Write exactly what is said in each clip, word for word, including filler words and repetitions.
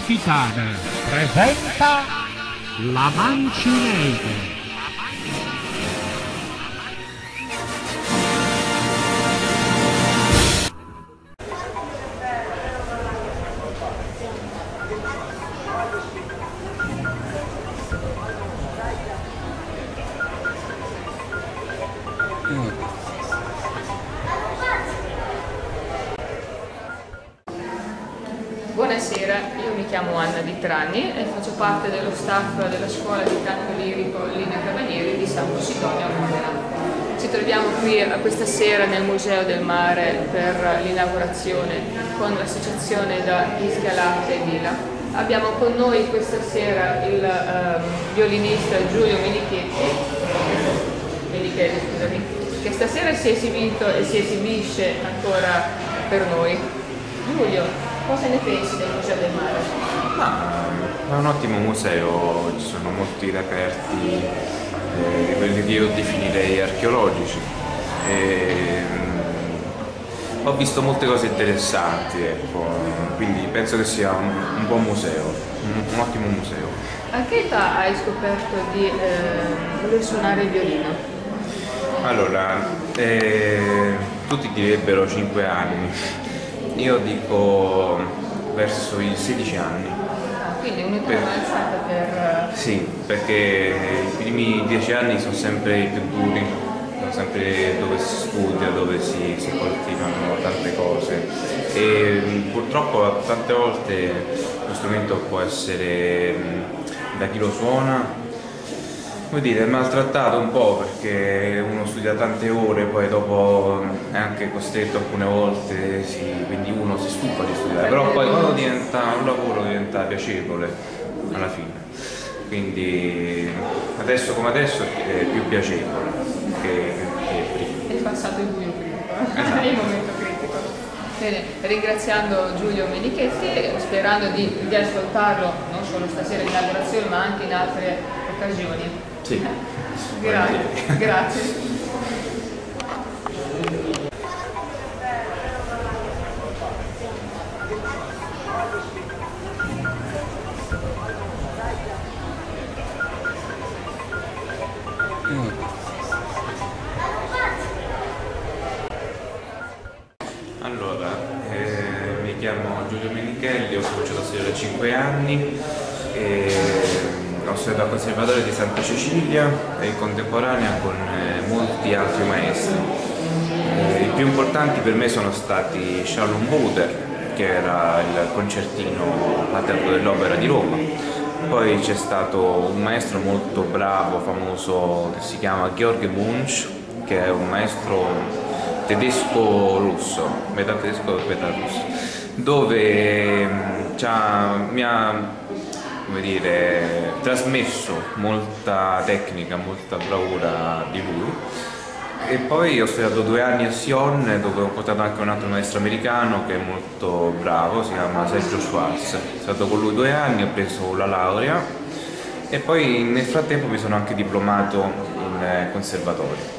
Amalfitana presenta la Mancinese. Buonasera, io mi chiamo Anna Di Trani e faccio parte dello staff della scuola di canto lirico Linea Cavalieri di San Possidonio a Modena. Ci troviamo qui questa sera nel Museo del Mare per l'inaugurazione con l'associazione da Ischia Latte e Lila. Abbiamo con noi questa sera il um, violinista Giulio Menichetti, Menichetti, scusami, che stasera si è esibito e si esibisce ancora per noi. Giulio, cosa ne pensi del Museo del Mare? Ma è un ottimo museo, ci sono molti reperti, eh, quelli che io definirei archeologici. E, mm, ho visto molte cose interessanti, ecco, quindi penso che sia un, un buon museo, un, un ottimo museo. A che età hai scoperto di eh, voler suonare il violino? Allora, eh, tutti direbbero cinque anni. Io dico verso i sedici anni. Ah, quindi un'età per... avanzata per... Sì, perché i primi dieci anni sono sempre i più duri, sono sempre dove si studia, dove si, si coltivano tante cose. E purtroppo tante volte lo strumento può essere, da chi lo suona, come dire, maltrattato un po', perché uno studia tante ore, poi dopo è anche costretto alcune volte, sì, quindi uno si stufa di studiare, però poi quando diventa un lavoro diventa piacevole alla fine, quindi adesso come adesso è più piacevole che, che prima. È passato il buio critico, esatto. Il momento critico. Bene, ringraziando Giulio Menichetti, sperando di, di ascoltarlo non solo stasera in inaugurazione ma anche in altre occasioni. Sì. Grazie. Grazie. Allora, eh, mi chiamo Giulio Menichelli, ho cominciato a studiare da cinque anni. E ho studiato al Conservatorio di Santa Cecilia e in contemporanea con eh, molti altri maestri. Eh, I più importanti per me sono stati Shalom Buder, che era il concertino al Teatro dell'Opera di Roma. Poi c'è stato un maestro molto bravo, famoso, che si chiama Georg Munch, che è un maestro tedesco-russo, metà tedesco e metà russo, dove mh, mi ha, come dire, trasmesso molta tecnica, molta bravura di lui. E poi ho studiato due anni a Sion, dove ho portato anche un altro maestro americano che è molto bravo, si chiama Sergio Schwartz. Sono stato con lui due anni, ho preso la laurea e poi nel frattempo mi sono anche diplomato in conservatorio.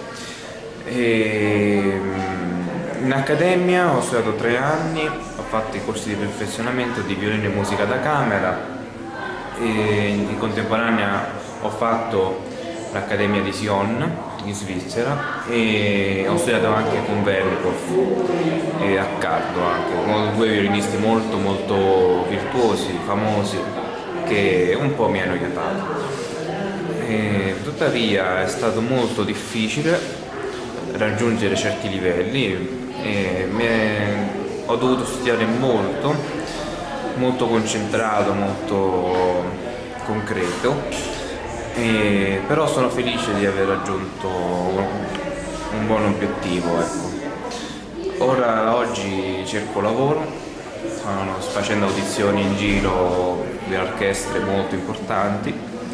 E in accademia ho studiato tre anni, ho fatto i corsi di perfezionamento di violino e musica da camera. E in contemporanea ho fatto l'Accademia di Sion in Svizzera e ho studiato anche con Vernikov e Accardo, anche con due violinisti molto molto virtuosi, famosi, che un po' mi hanno aiutato. E tuttavia è stato molto difficile raggiungere certi livelli e mi ho dovuto studiare molto, molto concentrato, molto concreto, e però sono felice di aver raggiunto un buon obiettivo, ecco. Ora, oggi cerco lavoro, sto facendo audizioni in giro per orchestre molto importanti,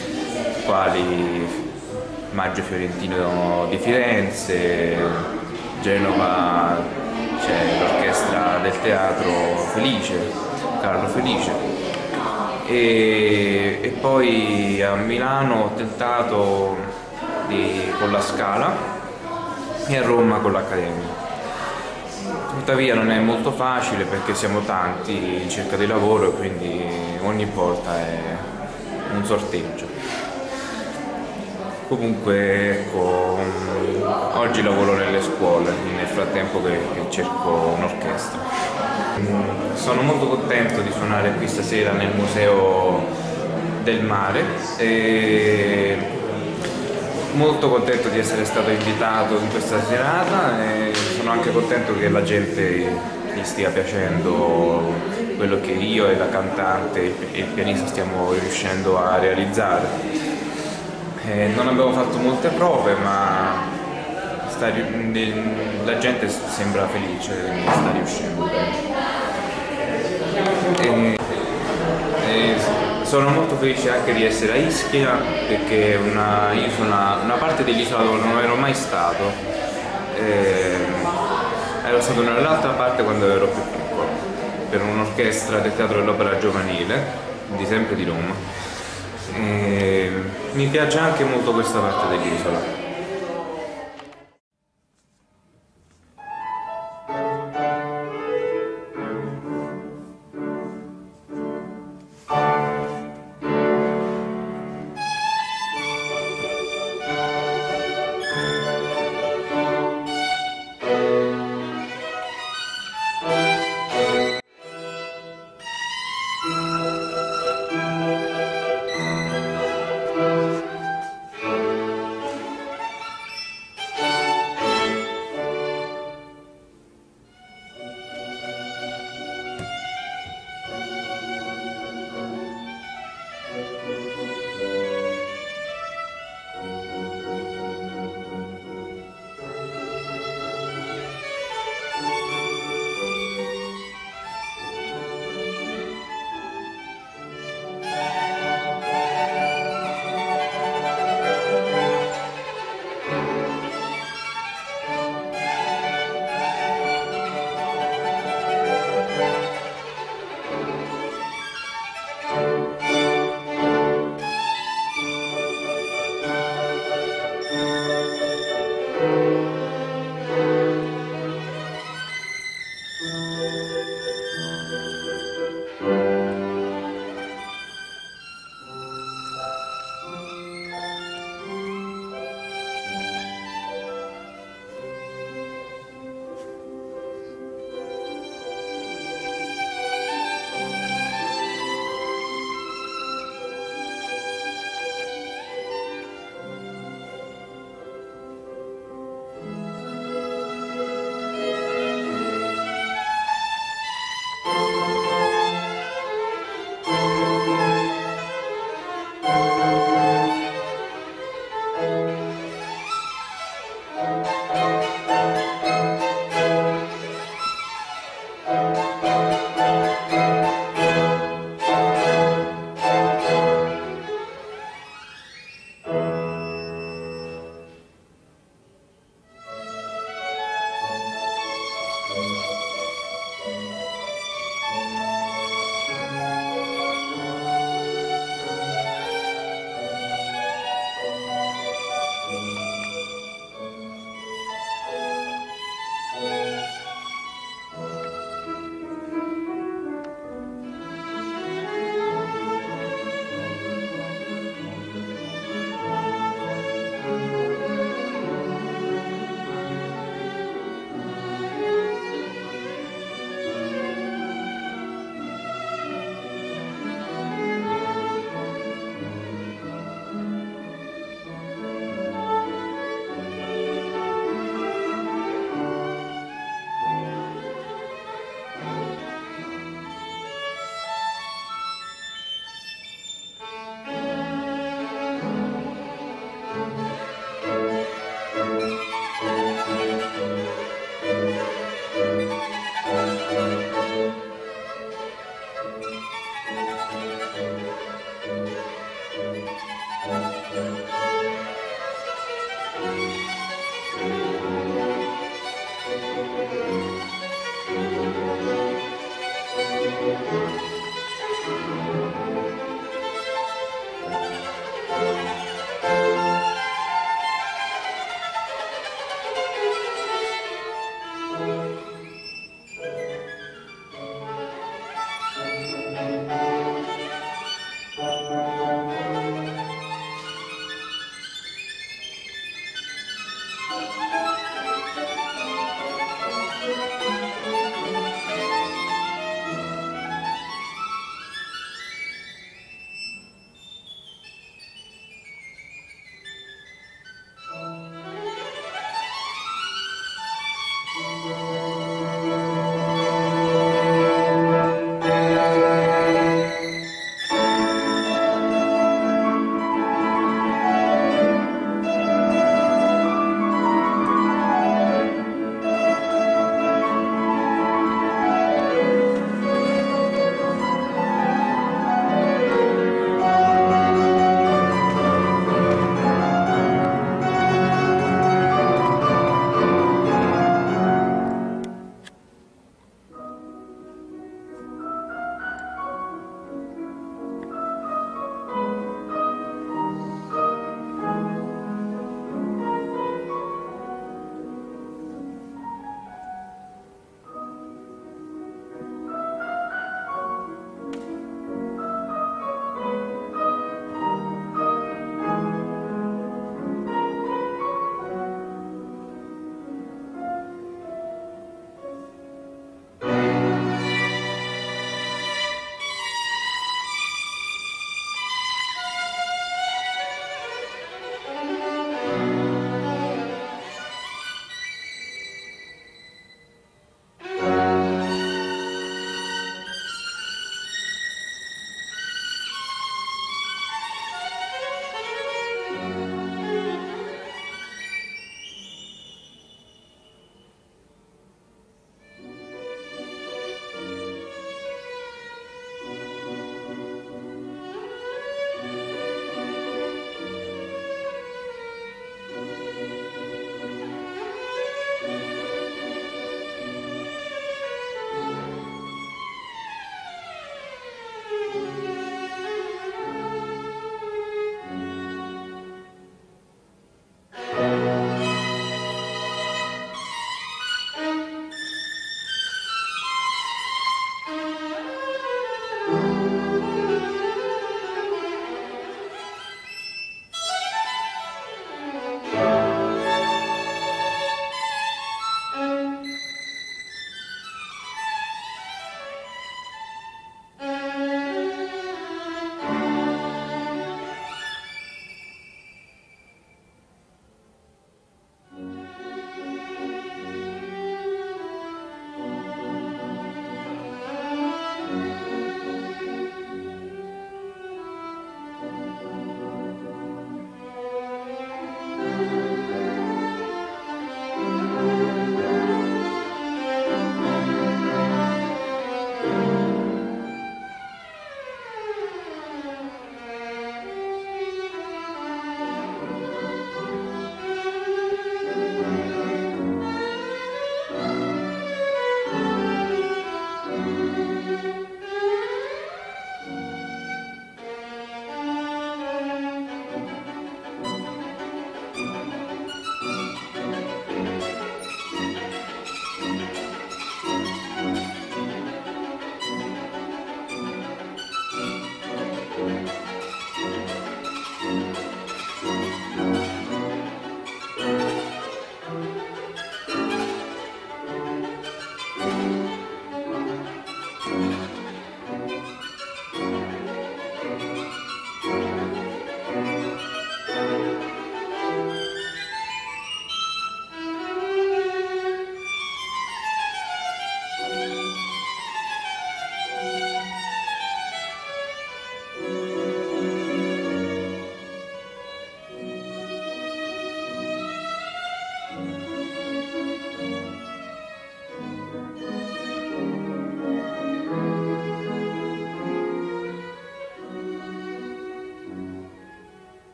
quali Maggio Fiorentino di Firenze, Genova c'è l'orchestra del teatro Felice, Carlo Felice, e, e poi a Milano ho tentato di, con la Scala e a Roma con l'Accademia. Tuttavia non è molto facile perché siamo tanti in cerca di lavoro e quindi ogni volta è un sorteggio. Comunque ecco, oggi lavoro nelle scuole, nel frattempo che, che cerco un'orchestra. Sono molto contento di suonare qui stasera nel Museo del Mare e molto contento di essere stato invitato in questa serata e sono anche contento che la gente gli stia piacendo quello che io e la cantante e il pianista stiamo riuscendo a realizzare. Eh, non abbiamo fatto molte prove, ma sta, la gente sembra felice che sta riuscendo bene. E, e sono molto felice anche di essere a Ischia perché è una isola, una parte dell'isola dove non ero mai stato. E, ero stato nell'altra parte quando ero più piccolo, per un'orchestra del Teatro dell'Opera Giovanile, di sempre di Roma. E mi piace anche molto questa parte dell'isola.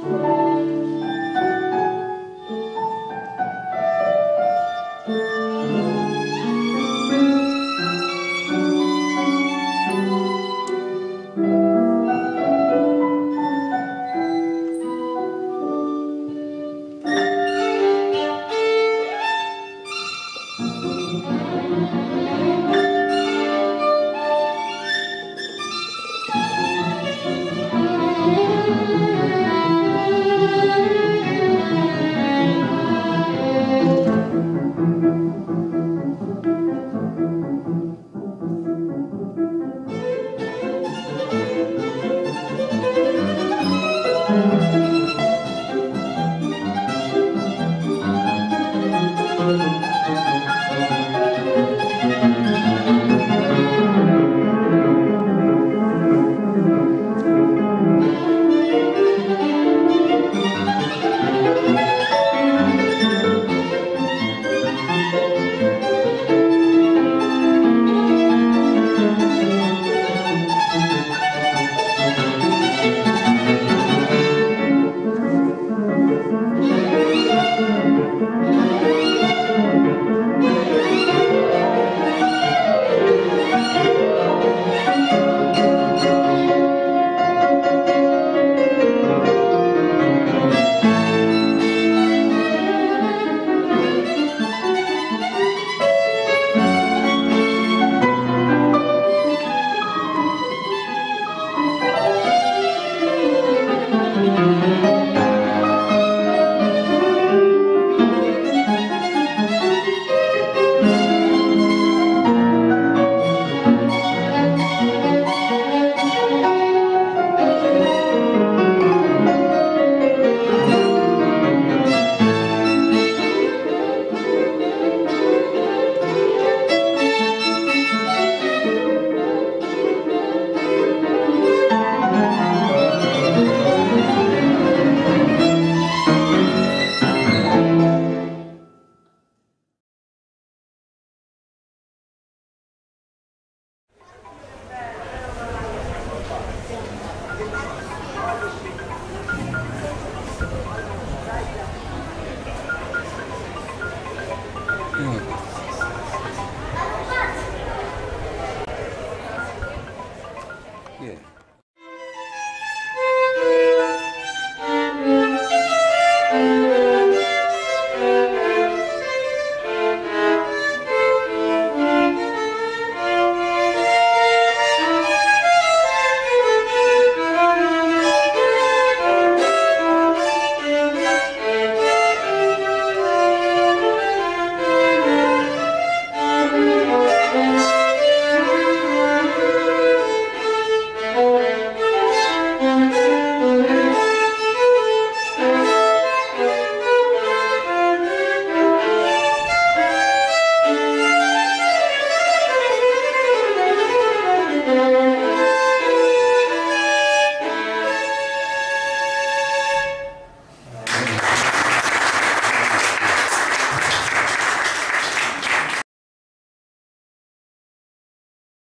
Thank you.